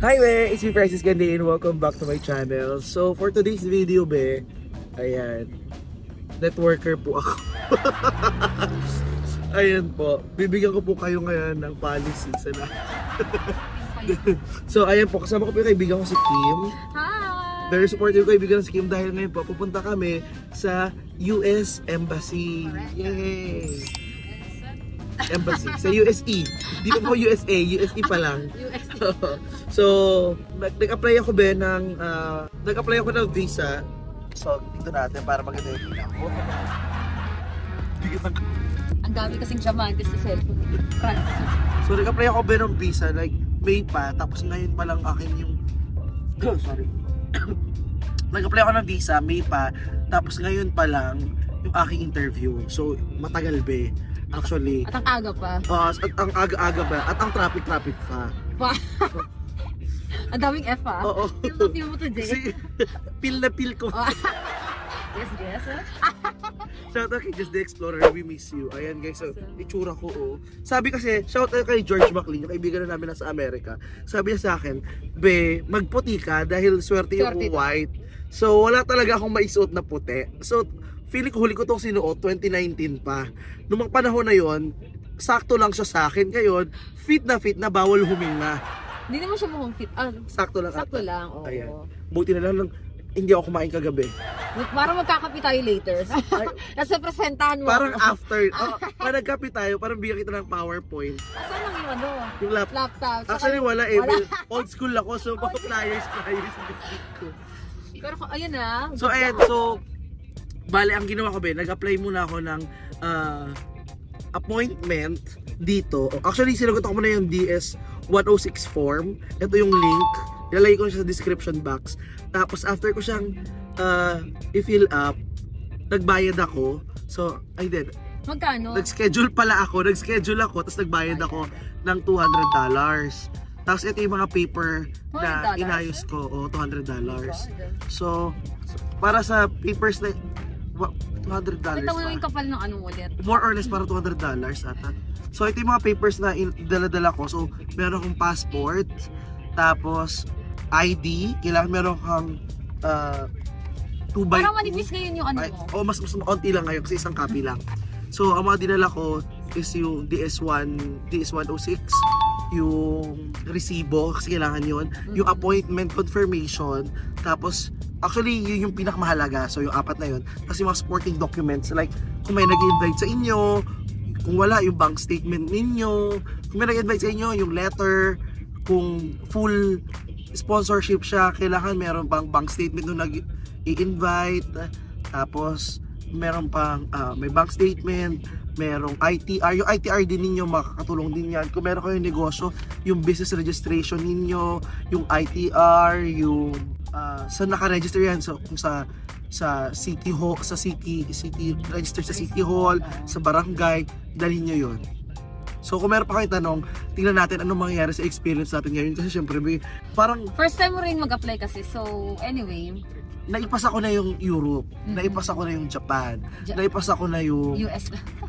Hi be! It's me Francis Gandhi and welcome back to my channel. So for today's video be, ayan, networker po ako. Ayan po, bibigyan ko po kayo ngayon ng policy sa So ayan po, kasama ko po yung kaibigan ko si Kim. Hi! Very supportive ko kaibigan si Kim dahil ngayon po pupunta kami sa US Embassy. Yay! Embassy, sa USE. Di pa po USA, USE pa lang. So, nag-apply ako be ng nag-apply ako ng visa. So, dito natin para maganda yung pila ko. Ang dami kasing diamantes sa cellphone. Francis. So, nag-apply ako be ng visa like May pa, tapos ngayon pa lang akin yung sorry. Nag-apply ako ng visa May pa, tapos ngayon pa lang yung aking interview. So, matagal be. Actually, at ang aga pa. At ang aga-aga ba? At ang traffic pa. Ang daming F ha? Oo. Feel mo today. Kasi, pil na pil ko. Yes. Shout out kay Just the Explorer, we miss you. Ayan guys, so, itsura ko oh. Sabi kasi, shout out kay George McLean, yung kaibigan na namin nasa Amerika. Sabi niya sa akin, be, magputi ka dahil swerte yung white. So, wala talaga akong maisuot na puti. So, feeling ko huli ko itong sinuot, 2019 pa. Noong panahon na yon, sakto lang siya sa akin. Ngayon, fit na bawal huminga. Hindi naman siya mukhang fit. Sakto lang. Sakto lang, oo. Ayan. Buti na lang hindi ako kumain kagabi. Parang magkakapi tayo later. Nasa presentahan mo. Parang after. Parang nagkapi tayo, parang bigyan kita ng PowerPoint. Asan lang yung ano? Yung laptop. Actually wala eh. Old school ako, so baka flyers ko. Pero ayun na. So ayan, so bale, ang ginawa ko ba, nag-apply muna ako ng appointment dito. Actually, sinagot ako muna yung DS-106 form. Ito yung link. Ilalagay ko siya sa description box. Tapos, after ko siyang i-fill up, nagbayad ako. So, I did. Magkano? Nag-schedule ako, tapos nagbayad ako ng $200. Tapos, ito yung mga paper na inayos ko. O, $200. So, para sa papers na $200 pa. Ito yung kapal ng ano ulit. More or less para $200 ata. So ito yung mga papers na dala-dala ko. So meron akong passport, tapos ID, kailangan meron kang 2x2. Parang manipis ngayon yung ano mo. O mas maunti lang ngayon kasi isang copy lang. So ang mga dinala ko is yung DS-106, yung resibo kasi kailangan yun, yung appointment confirmation, tapos actually, yun yung pinakamahalaga. So, yung apat na yun. Tapos yung mga supporting documents. Like, kung may nag-invite sa inyo, kung wala, yung bank statement ninyo. Kung may nag-invite sa inyo, yung letter. Kung full sponsorship siya, kailangan meron pang bank statement nung nag-i-invite. Tapos, meron pang, may bank statement. Merong ITR. Yung ITR din ninyo, makakatulong din yan. Kung meron kayong negosyo, yung business registration ninyo, yung ITR, yung saan naka-register yan, so kung sa city hall, sa city register sa city hall, sa barangay, dalhin nyo yun. So kung meron pa kayong tanong, tingnan natin anong mangyayari sa experience natin ngayon kasi syempre parang first time mo rin mag-apply kasi, so anyway, naipasa ko na yung Europe, naipasa ko na yung Japan, naipasa ko na yung US,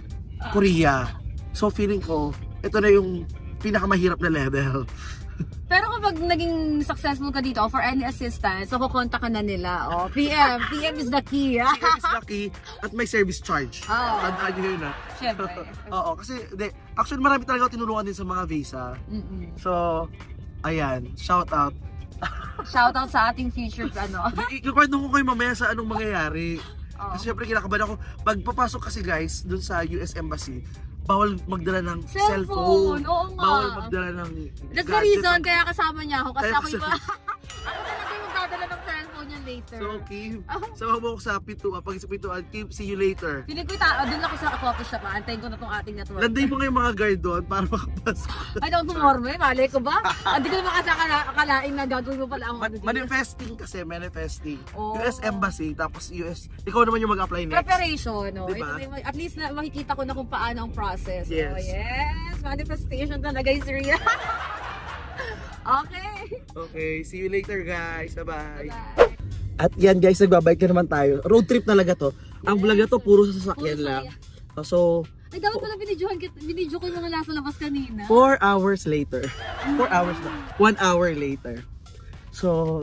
Korea. So feeling ko ito na yung pinakamahirap na level. Pero kapag naging successful ka dito, for any assistance, so kukontak ka na nila. Oh, PM is the key. PM is the key at may service charge. Tandaan nyo yun Siyempre. Oo, kasi actually marami talaga tinulungan din sa mga visa. So, ayan, shout out. Shout out sa ating future Ikwento ko kayo mamaya sa anong mangyayari. Kasi syempre kinakabahan ako. Pagpapasok kasi guys, dun sa US Embassy, bawal magdala ng cellphone. Oo nga. Bawal magdala ng that's the reason kaya kasama niya ako. Kasi ako iba. Ako talaga yung magdadala ng cellphone niya later. So, Kim, sama mo ako sa pintuan. Pag sa pintuan, Kim, see you later. Feeling ko doon ako sa coffee shop. Antayin ko na tong ating network. Landay mo ngayong mga guard doon para makapasok. Ay, don't tumorme. Malay ko ba? Hindi ko makasakalain na gagawin mo pala ang manifesting kasi, manifesting. US Embassy, tapos US. Ikaw naman yung mag-apply next. Preparation, no? Diba? At least na makikita ko na kung paano ang process. Yes. Oh, yes. Manifestation talaga is real. Okay, see you later guys. Bye-bye. Bye-bye. At yan guys, nagbabike na naman tayo. Road trip talaga to. Ang vlog na to, puro sa sasakyan lang. So, Ay, dapat pala binidyo ko yung mga nasa labas kanina. 4 hours later. 4 hours na. 1 hour later. So,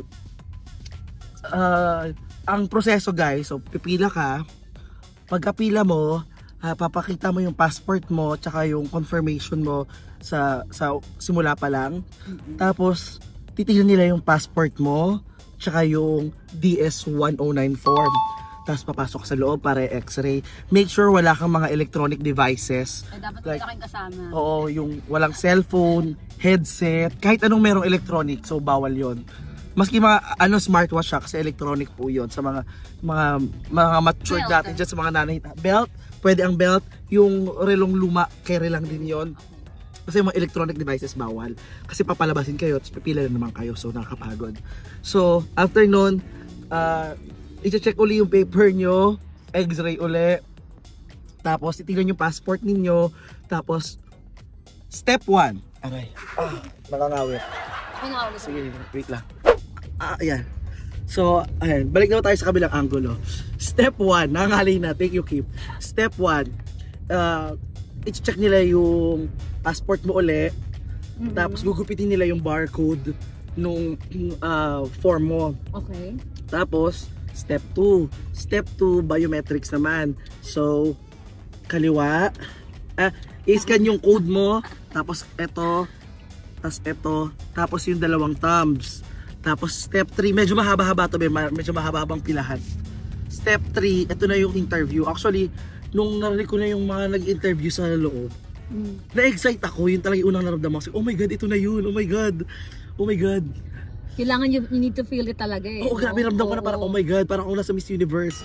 ang proseso guys, so pipila ka. Pagkapila mo, papakita mo yung passport mo tsaka yung confirmation mo sa simula pa lang. Tapos, titignan nila yung passport mo tsaka yung DS-109 form. Tapos papasok sa loob para x-ray. Make sure wala kang mga electronic devices. Ay, dapat like, wala kang kasama. Oo, yung walang cellphone, headset, kahit anong merong electronic, so bawal yon. Maski mga smartwatch siya kasi electronic po yon sa mga matured Belt. natin dyan, sa mga nanay. Belt, pwede ang belt, yung relong luma, kere lang din yon. Kasi mga electronic devices bawal. Kasi papalabasin kayo, tapos pipila na naman kayo, so nakakapagod. So, after nun, i-check uli yung paper nyo, x-ray uli, tapos titignan yung passport ninyo, tapos step 1. Aray, nakangawit. Sige, wait lang. Ayan. So, ayan, balik na tayo sa kabilang angulo. Step 1, nangangalay na, take you keep. Step 1, i-check nila yung passport mo uli, tapos gugupitin nila yung barcode nung form mo. Okay. Tapos, step 2. Step 2, biometrics naman. So, kaliwa. I-scan yung code mo. Tapos, ito. Tapos, ito. Tapos, yung dalawang thumbs. Tapos, step 3. Medyo mahaba-haba to. Medyo mahaba-habang pilahan. Step 3, ito na yung interview. Actually, nung narinig ko na yung mga nag-interview sa loob, na-excite ako. Yun talaga yung unang naramdaman ko. Oh my God, ito na yun. Oh my God. Oh my God. Kailangan you need to feel it talaga eh. Oo, grabe, ramdam ko na parang, oh my God, parang ako nasa Miss Universe.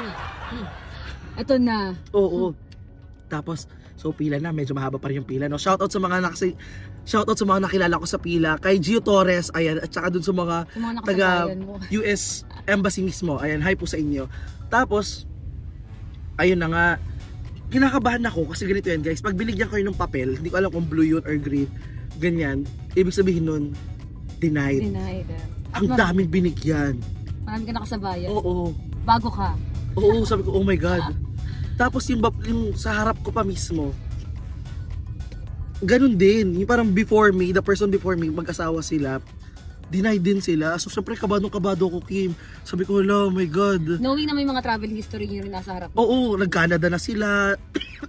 Ito na. Oo. Tapos, so pila na, medyo mahaba pa rin yung pila. No? Shoutout sa mga nakilala ko sa pila. Kay Gio Torres, ayan, at saka dun sa mga taga US Embassy mismo. Ayan, hi po sa inyo. Tapos, ayun na nga, kinakabahan ako kasi ganito yan guys. Pag binigyan kayo ng papel, hindi ko alam kung blue yun or green, ganyan, ibig sabihin nun, denied. Ang daming binigyan. Marami ka nakasabayan. Oo. Bago ka. Oo, sabi ko, oh my God. Tapos yung sa harap ko pa mismo, ganun din. Yung parang before me, the person before me, mag-asawa sila, denied din sila. So syempre, kabado ko, Kim. Sabi ko, oh my God. Knowing na may mga travel history nyo rin nasa harap. Oo, nag-Canada na sila.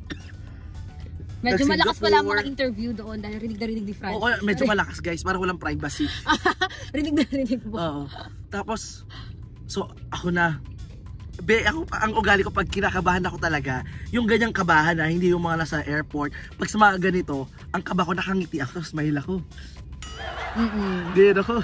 Medyo malakas pala ang mga interview doon dahil rinig na rinig ni Francis. Oo, medyo malakas guys, parang walang privacy. Rinig na rinig po. Oo. Tapos, so ako na, ang ugali ko pag kinakabahan ako talaga, yung ganyang kabahan na, hindi yung mga nasa airport. Pag sa mga ganito, ang kaba ko, nakangiti ako, smile ako. Ganyan ako.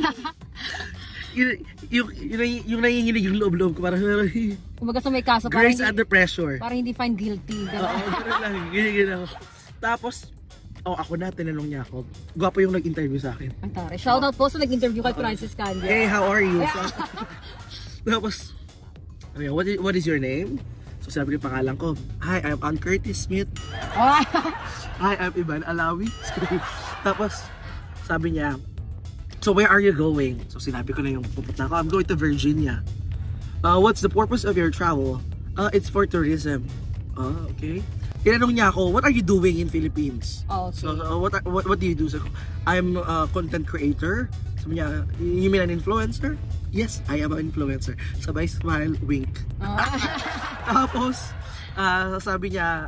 yung nanginginig yung loob-loob ko, parang kumbaga sa may kaso, grace under pressure. Parang hindi find guilty. Oo, ganun lang, ganyan ako. Tapos, ako na, tinanong niya ako. Gwapo yung nag-interview sa akin. Ang tari. Shoutout po sa nag-interview kay Francis Candia. Hey, how are you? Tapos, what is your name? So sabi ko yung pangalan ko. Hi, I'm Ann Curtis Smith. Hi, I'm Ivan Alawi. Tapos, sabi niya, so where are you going? So sinabi ko na yung pupunta ko. I'm going to Virginia. What's the purpose of your travel? It's for tourism. Okay. Tinanong niya ako, what are you doing in Philippines? Okay. So what do you do? So, I'm a content creator. Sabi niya, you mean an influencer? Yes, I am an influencer. Sabay smile, wink. Tapos, sabi niya,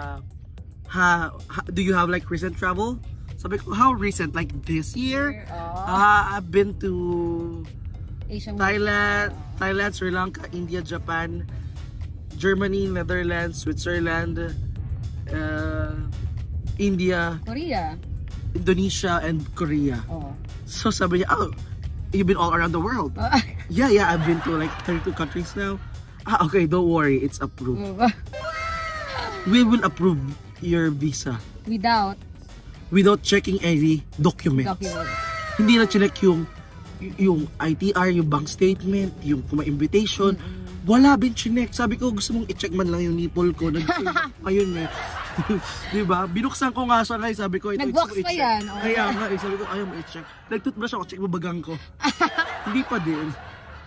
do you have like recent travel? Sabi ko, how recent? Like this year? I've been to Thailand, Sri Lanka, India, Japan, Germany, Netherlands, Switzerland, India, Korea, Indonesia, and Korea. So sabi niya, you've been all around the world. Yeah, I've been to like 32 countries now. Okay, don't worry, it's approved. We will approve your visa. Without checking any documents. Hindi na check yung ITR, yung bank statement, yung invitation. Wala bin chinek. Sabi ko, gusto mong i-check man lang yung nipple ko. Ayun eh. Diba? Binuksan ko nga siya ngayon. Sabi ko, ito nag-box pa yan. Kaya nga, sabi ko, ayaw mo i-check. Nag-toothbrush ako, check mo bagang ko. Hindi pa din.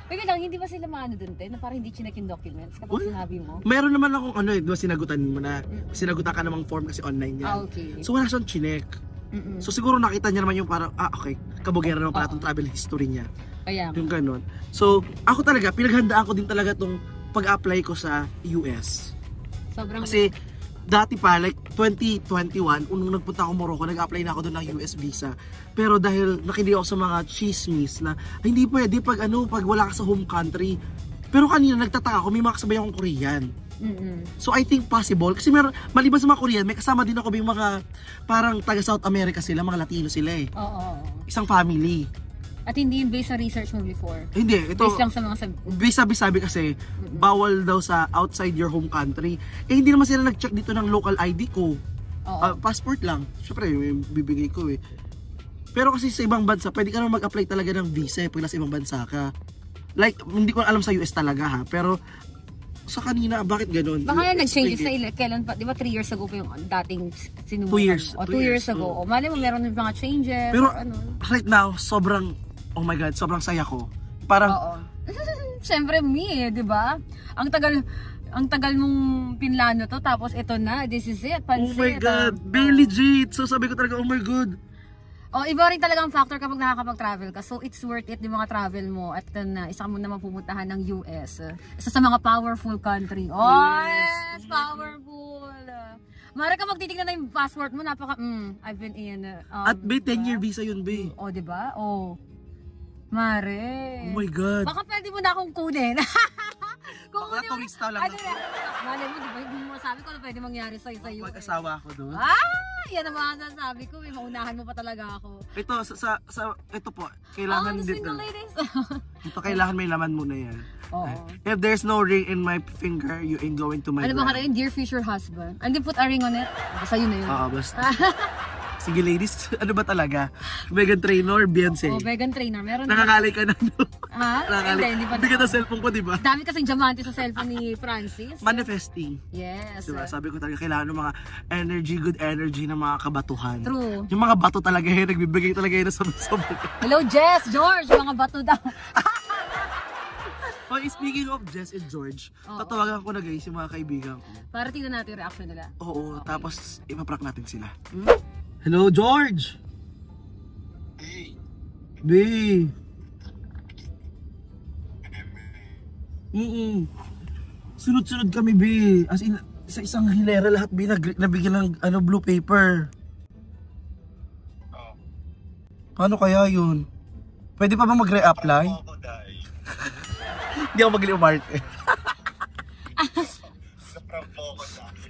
Wait lang, hindi ba sila maano dun, te? Na parang hindi chinek yung documents kapag Uy, sinabi mo? meron naman akong ano diba sinagutan mo na. Sinagutan ka namang form kasi online yan. Okay. So wala siyang chinek. So siguro nakita niya naman yung parang, okay, kabugera naman pala itong travel history niya. Kaya nga. Yung ganun. So ako talaga, pinaghandaan ko din talaga itong pag-apply ko sa US. Sobrang... Kasi dati pa, like 2021, unong nagpunta ako Morocco, nag-apply na ako doon ng US visa. Pero dahil nakinig ako sa mga chismis na ay, hindi pwede pag wala ka sa home country. Pero kanina nagtataka ako, may mga kasabay akong Korean. So I think possible kasi maliban sa mga Korean, may kasama din ako yung mga parang taga South America sila, mga Latino sila eh. Oo. Isang family. At hindi yung based sa research mo before. Hindi, ito Based lang sa mga sabi kasi bawal daw sa outside your home country. Eh hindi naman sila nag-check dito ng local ID ko. Passport lang. Syempre, bibigay ko eh. Pero kasi sa ibang bansa, pwede ka naman mag-apply talaga ng visa pag nasa ibang bansa ka. Like, hindi ko alam sa US talaga ha, pero sa kanina, bakit ganun? Baka yan nag-changes na kailan pa, di ba 3 years ago pa yung dating sinumukan? 2 years. O 2 years ago. O mali mo, meron din mga changes. Pero or ano. right now, sobrang, oh my God, sobrang saya ko. Parang, Oo. Siyempre me, di ba? Ang tagal mong pinlano to, tapos ito na, this is it, pansit. oh my God, very legit. So sabi ko talaga, oh my God. Oh, iba rin talaga ang factor kapag nakakapag-travel ka. So, it's worth it yung mga travel mo. At isa ka mo naman pumuntahan ng US. Isa sa mga powerful country. Oh, yes! Powerful! Mara ka magtitignan na yung passport mo, I've been in... At be, 10-year visa yun, be. Oh, diba? Oh. Mare. Oh my God. Baka pwede mo na akong kunin. Baka turista lang. Malay mo, diba? Hindi mo masabi ko na pwede mangyari sa'yo sa US. Mag-asawa ako doon. Yan ang mga sasabi ko. Maunahan mo pa talaga ako. Ito, ito po, kailangan the dito. single ladies. Ito, kailangan may laman muna yan. Oo. If there's no ring in my finger, you ain't going to my Ano ba bride. ka rin? Dear future husband. And then put a ring on it. Basta yun na yun. Oo, basta. Sige ladies, ano ba talaga? Megan Trainor, Beyonce. Oh, vegan trainer. Meron Nakakalay ka na, no? Ha? Nakakalay. Hindi pa. Bigat ang cellphone ko, di ba? Dami kasing diamante sa cellphone ni Francis. Manifesting. Yes. Diba? Sabi ko talaga, kailangan ng mga energy, good energy ng mga kabatuhan. True. Yung mga bato talaga yun, nagbibigay talaga yun sa Hello, Jess, George. Mga bato daw. Oh, speaking of Jess and George, tatawagan ko na guys yung mga kaibigan ko. Para tingnan natin yung reaction nila. Oo, tapos ipaprank natin sila. Hello, George! Hey! B! Sunod-sunod kami, B. As in, sa isang hilera lahat, B, nabigyan ng blue paper. Oh. Paano kaya yun? Pwede pa ba mag-re-apply? Ako dahil. Hindi ako magaling umarte. Naprang ako dahil.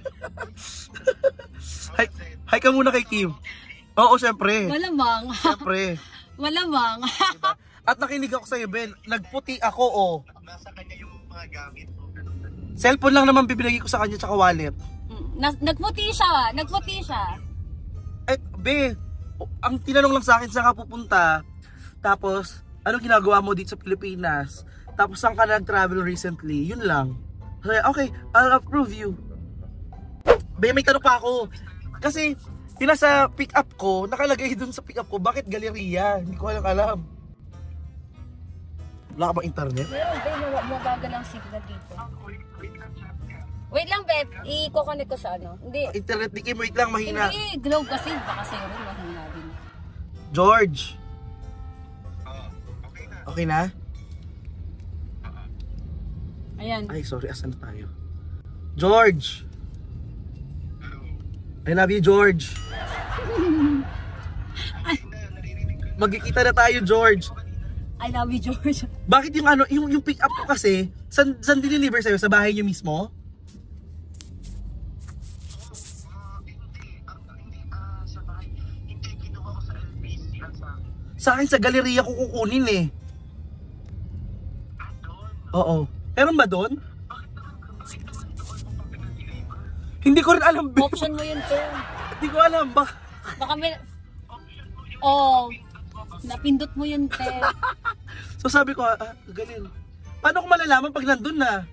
Hi ka muna kay Kim. Oo, syempre. Malamang. Syempre. Malamang. Diba? At nakinig ako sa'yo, Ben. Nagputi ako, oh. Nasa kanya yung mga gamit mo. Cellphone lang naman bibigay ko sa kanya tsaka wallet. Nagputi siya. Nagputi siya. Eh, Be, ang tinanong lang sa akin saan ka pupunta. Tapos, anong ginagawa mo dito sa Pilipinas? Tapos, saan ka nag-travel recently? Yun lang. Okay, I'll approve you. Be, may tanong pa ako. Kasi, yung nasa pick-up ko, nakalagay dun sa pick-up ko, bakit Galleria? Hindi ko alam. Wala ka bang internet? Meron, babe. Mabagal ang signal dito. Wait lang, babe. I-connect ko sa ano. Hindi. Internet ni Kim, wait lang, mahina. Hindi, globe kasi. Baka sa'yo rin, mahina din. George! Okay na. Okay na? Ayan. Ay, sorry, asan na tayo? George! I love you, George! Magkikita na tayo, George! I love you, George. Bakit yung pick up ko kasi, saan dineliver sa'yo? Sa bahay niyo mismo? Hindi, kinuha ko sa LBC at Sa akin, sa Galleria ko kukunin eh. Oo. Meron ba doon? Hindi ko rin alam. Option mo yun, sir. Hindi ko alam. Baka may... Oh, napindot mo yun, te. So sabi ko, galing. Paano ko malalaman pag nandun na?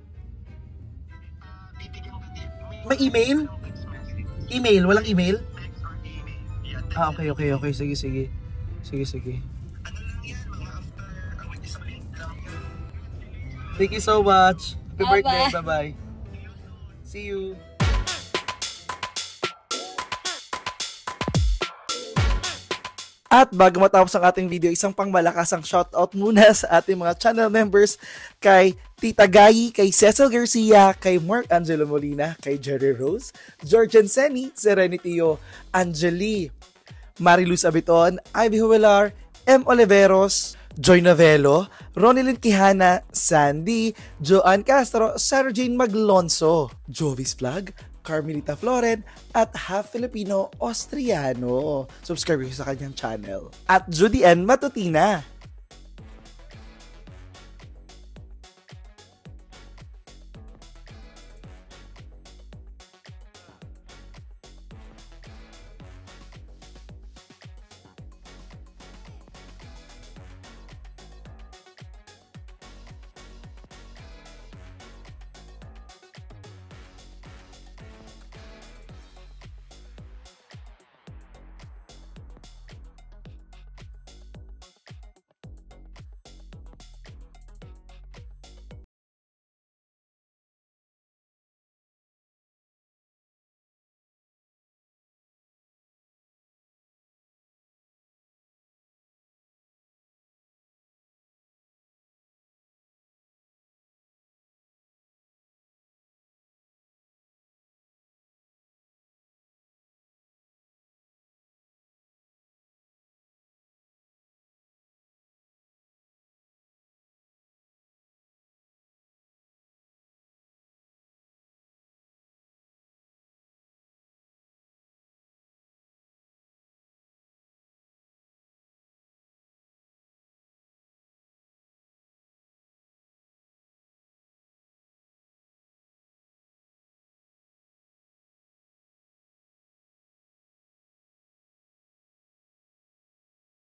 May email? Email? Walang email? Okay. Sige. Ano lang yan, mga after isang link lang yan. Thank you so much. Happy Bye-bye. birthday. Bye-bye. See you. At bago matapos ang ating video, isang pangmalakasang shoutout muna sa ating mga channel members kay Tita Gayi, kay Cecil Garcia, kay Mark Angelo Molina, kay Jerry Rose, Georgian Seni, Serenityo, Angeli, Mariluz Abiton, Ivy Huelar, M. Oliveros, Joy Novelo, Ronilyn Quijana, Sandy, Joanne Castro, Sarah Jane Maglonso, Jovis Vlog, Carmelita Floren, at half Filipino Austriano. Subscribe kayo sa kanyang channel. At Judy N. Matutina.